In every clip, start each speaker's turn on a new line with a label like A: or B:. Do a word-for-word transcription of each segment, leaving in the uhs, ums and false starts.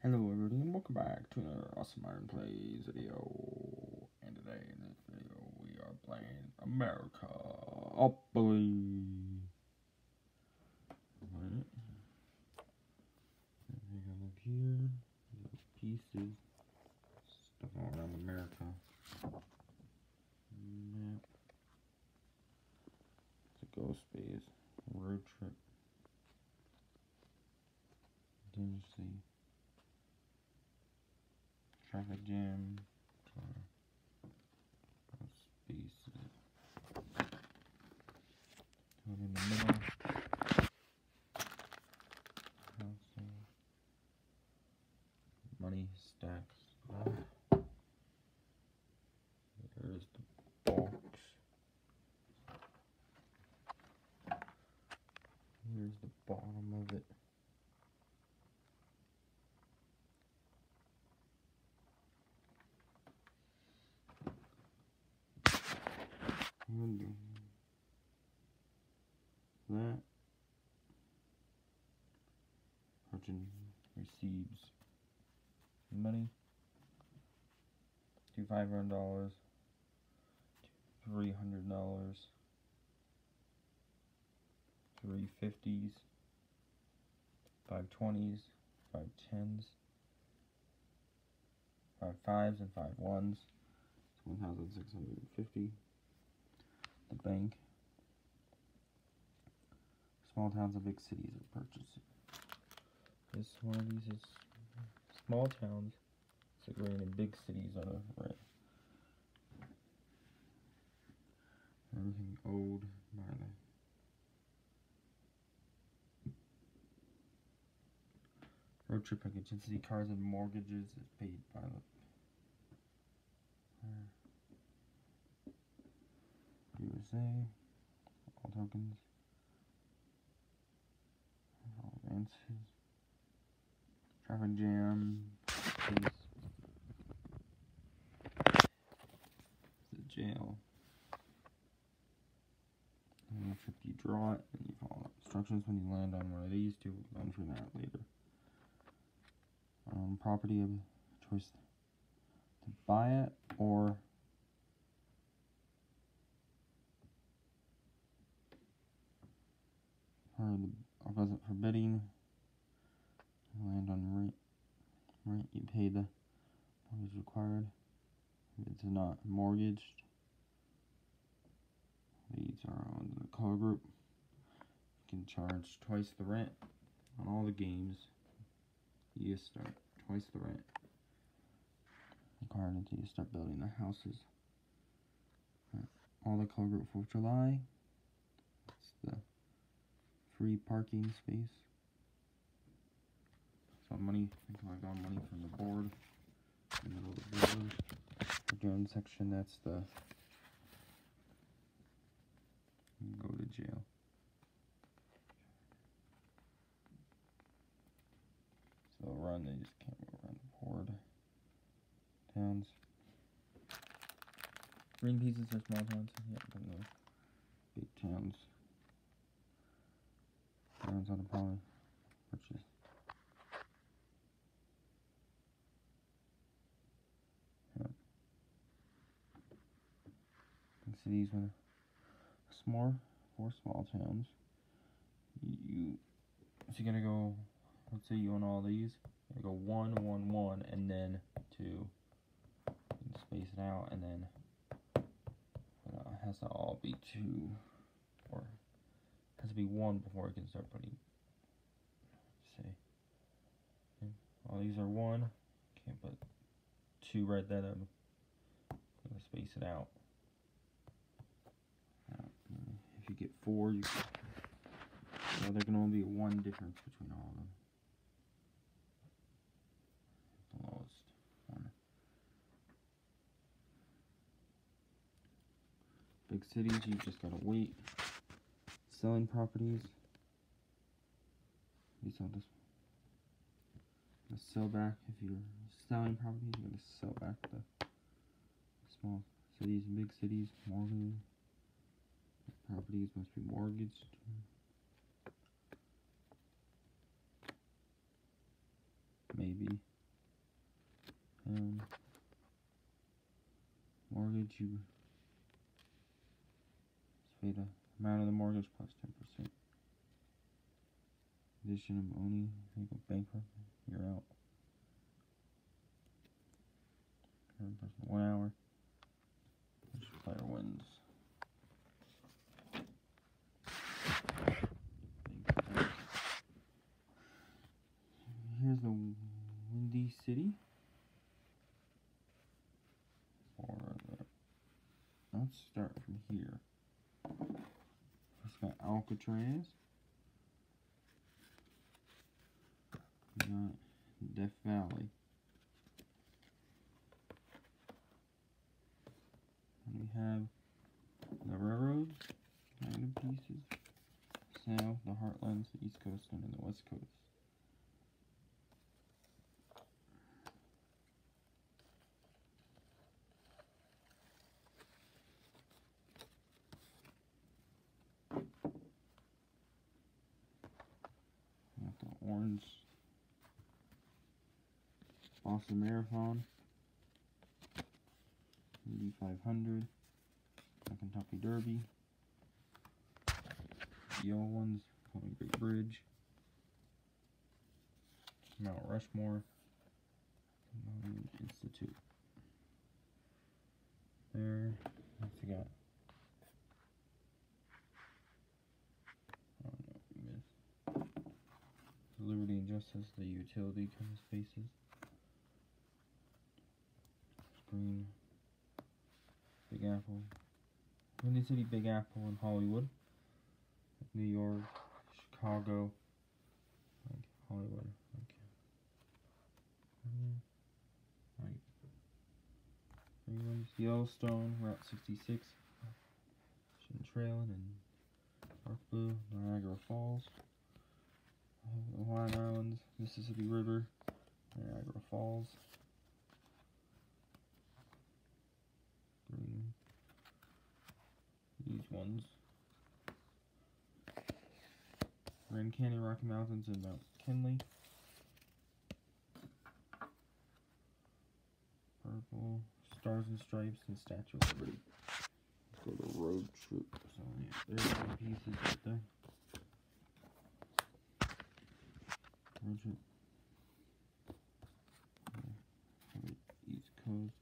A: Hello everybody and welcome back to another awesome Iron Plays video. And today in this video we are playing America Opoly. Right. Everything I look here, little pieces, stuff all around America. Map. It's a ghost space, road trip. Contingency. Traffic jam, car, spaces, put in the middle, housing, money stacks, ah. There's the box, here's the bottom of it. That person receives money, two five hundred dollars, three hundred dollars, three fifties, five twenties, five tens, five fives, and five ones. One thousand six hundred and fifty. The bank. Small towns and big cities are purchasing. This one of these is small towns. It's like right in big cities on a rent. Everything owed by the road trip contingency, cars and mortgages is paid by the U S A. All tokens. All advances. Traffic jam. Police. The jail. And if you draw it, and you follow instructions when you land on one of these two. Run for that later. Um, property of choice to buy it or or the opposite forbidding. Land on rent. Rent you pay the mortgage required. If it's not mortgaged, these are on the color group. You can charge twice the rent on all the games. You start twice the rent required until you start building the houses. All the color group fourth of July. It's the free parking space. So money, I think I got money from the board. In the middle of the board. The drone section, that's the go to jail. So run, they just can't go around the board. Towns. Green pieces are small towns. Yep, and the big towns. Towns on the poly. Purchase. Yep. Big cities with small, four small towns. You, so you're gonna go. Let's say you own all these. You go one, one, one, and then two. You can space it out, and then uh, it has to all be two, or it has to be one before you can start putting. Say, okay. All these are one. Can't put two right there. I'm gonna space it out. Now, if you get four, you can, so there can only be one difference between all of them. Lowest one. Big cities, you just gotta wait. Selling properties. You sell this. You sell back if you're selling properties. You're gonna sell back the small cities and big cities. Mortgage properties must be mortgaged. Maybe. Um, mortgage, you pay the amount of the mortgage plus ten percent. Condition of owning, you go bankrupt, you're out. Current person, one hour. Which player wins? Here's the Windy City. Or the, let's start from here. First got Alcatraz. We got Death Valley. And we have the railroads, kind of pieces. South, the heartlands, the East Coast, and then the West Coast. Got the orange Boston Marathon, Indy five hundred, the Kentucky Derby, the yellow ones, Golden Gate Bridge, Mount Rushmore, Monument Institute. There, what's we got? Oh no, we missed. Liberty and Justice, the utility kind of spaces. Green, Big Apple, Windy City, Big Apple, and Hollywood. New York, Chicago, like Hollywood, like, like Yellowstone, Route sixty-six, Ocean Trail, and Dark Blue, Niagara Falls, the Hawaiian Islands, Mississippi River, Niagara Falls. Green. These ones. Grand Canyon, Rocky Mountains, and Mount Kinley. Purple, Stars and Stripes, and Statue of Liberty. Let's go to Road Trip. So yeah, there's some pieces right there. Road Trip. Yeah. East Coast.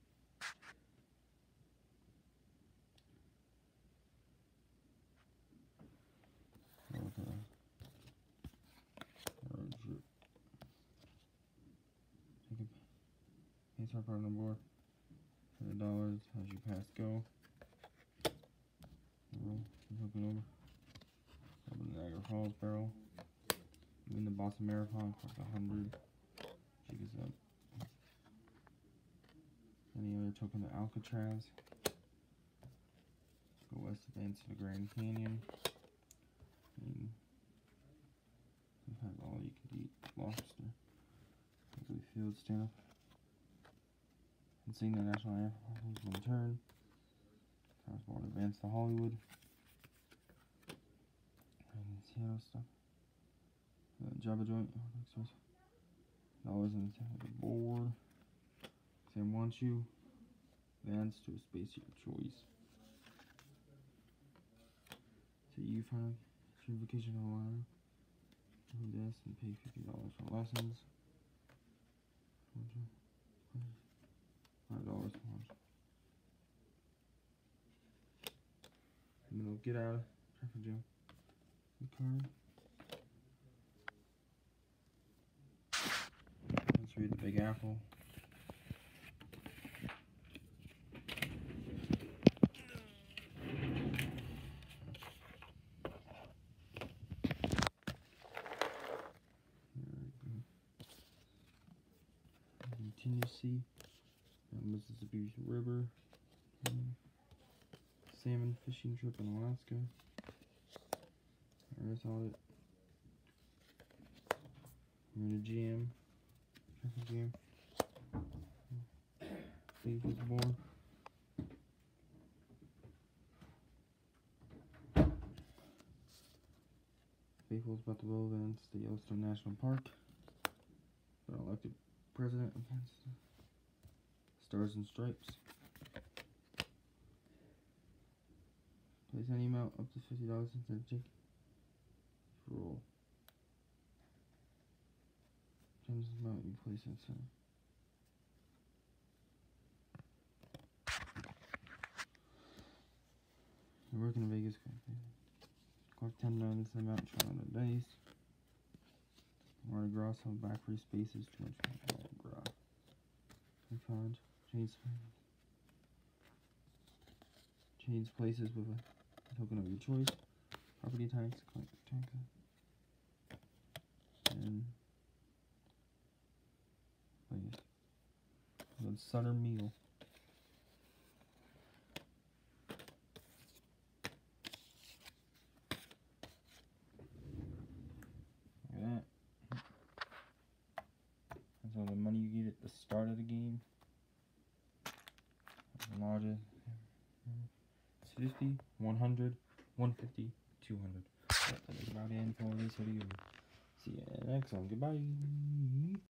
A: Our partner board, hundred dollars as you pass go. Roll, looking over. Open the Niagara Falls barrel. Win the Boston Marathon, cost a hundred. Jig is up. Any other token, the Alcatraz. Go west, advance to the Grand Canyon. And have all you can eat lobster. Ugly field stand up. And sing the national anthem one turn. Transport advance to Hollywood. And Seattle stuff. Uh, Java joint. Dollars in the board. Sam wants you. Advance to a space of your choice. So you find your vacation in Hawaii. Yes, and pay fifty dollars for lessons. Five dollars for lunch. And then we'll get out of traffic jam. The card. Let's read the Big Apple. Contingency. Mississippi River, um, salmon fishing trip in Alaska, I R S audit, we're in a G M, traffic jam, Faithful's board, Faithful's about to vote against the Yellowstone National Park, for an elected president against Stars and Stripes. Place any amount up to fifty dollars into the ticket. Roll. Change the amount you place inside. You're working in Vegas. Collect ten dollars the amount shown on the dice. Mardi Gras, some back free spaces, too much Mardi Gras. Refund. Change. Change places with a token of your choice. Property tax. Collect tanka. And place. The Sutter meal. That. That's all the money you get at the start of the game. The largest. It's fifty, one hundred, one fifty, two hundred. That is about it for this video. See you next one. Goodbye.